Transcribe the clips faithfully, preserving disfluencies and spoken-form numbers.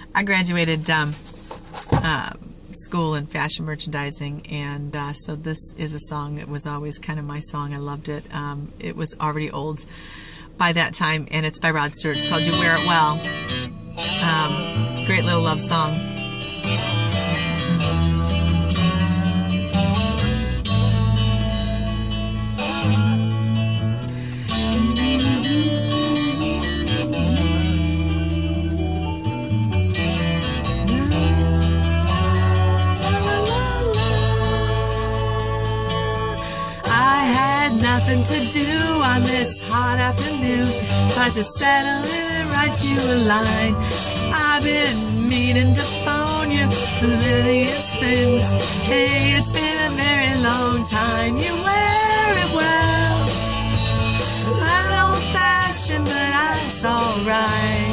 I graduated um, uh, school in fashion merchandising, and uh, so this is a song that was always kind of my song. I loved it. Um, it was already old by that time, and it's by Rod Stewart. It's called You Wear It Well. Um, great little love song. Nothing to do on this hot afternoon, tried to settle in and write you a line. I've been meaning to phone you for million since. Hey, it's been a very long time. You wear it well, a little old-fashioned, but that's alright.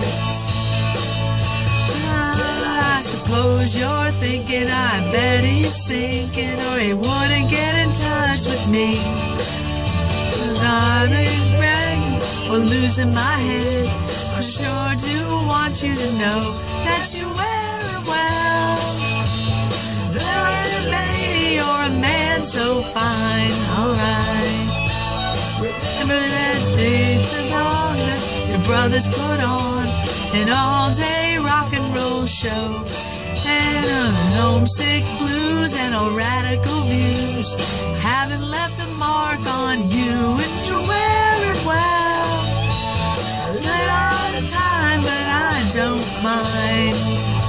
I suppose you're thinking I bet he's sinking, or he wouldn't get in touch with me. Darling, bragging or losing my head, I sure do want you to know that you wear it well. There ain't a lady or a man so fine, alright. Remember that day the long that your brothers put on an all-day rock and roll show, and a homesick blues and a radical views haven't left a mark on you, and you wear it well. A little out of time, but I don't mind.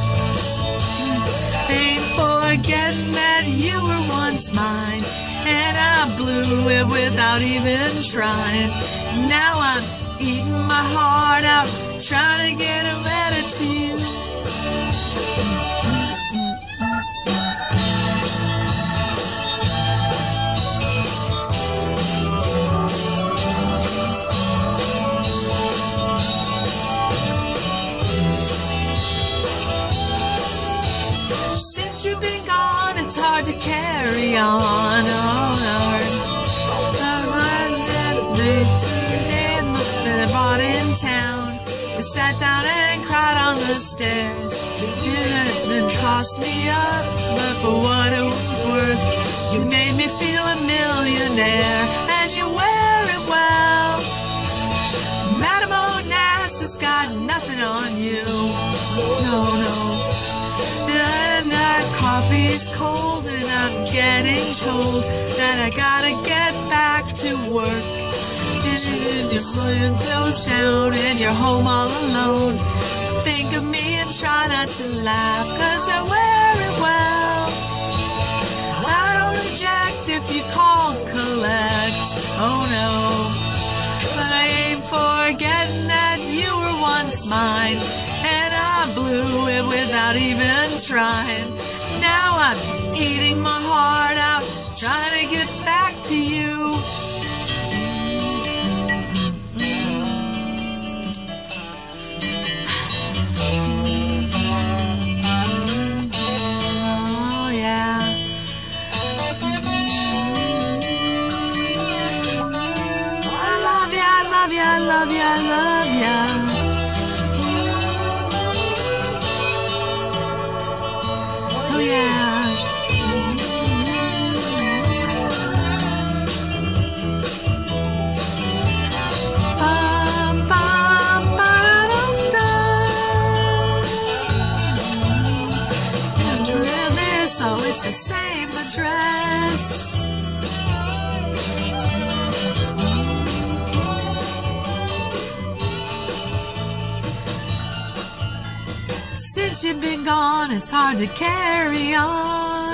Ain't forgetting that you were once mine, and I blew it without even trying. Now I'm eating my heart out, trying to get a letter to you. Since you've been gone, it's hard to carry on. Oh, Lord. That I bought in town, I sat down and cried on the stairs. It didn't cost me up, but for what it was worth, you made me feel a millionaire, and you wear it well. Madame Onassis got nothing on you. No, no. And that coffee's cold, and I'm getting told that I gotta get back to work. You're flying close down and you're home all alone. Think of me and try not to laugh, cause I wear it well. I don't object if you call collect, oh no. But I ain't forgetting that you were once mine, and I blew it without even trying. Now I'm eating my heart out, trying to get back to you. I love ya, I love ya. Oh yeah. Bum, bum, ba-dum-dum. After all this, oh, it's the same address. Since you've been gone, it's hard to carry on.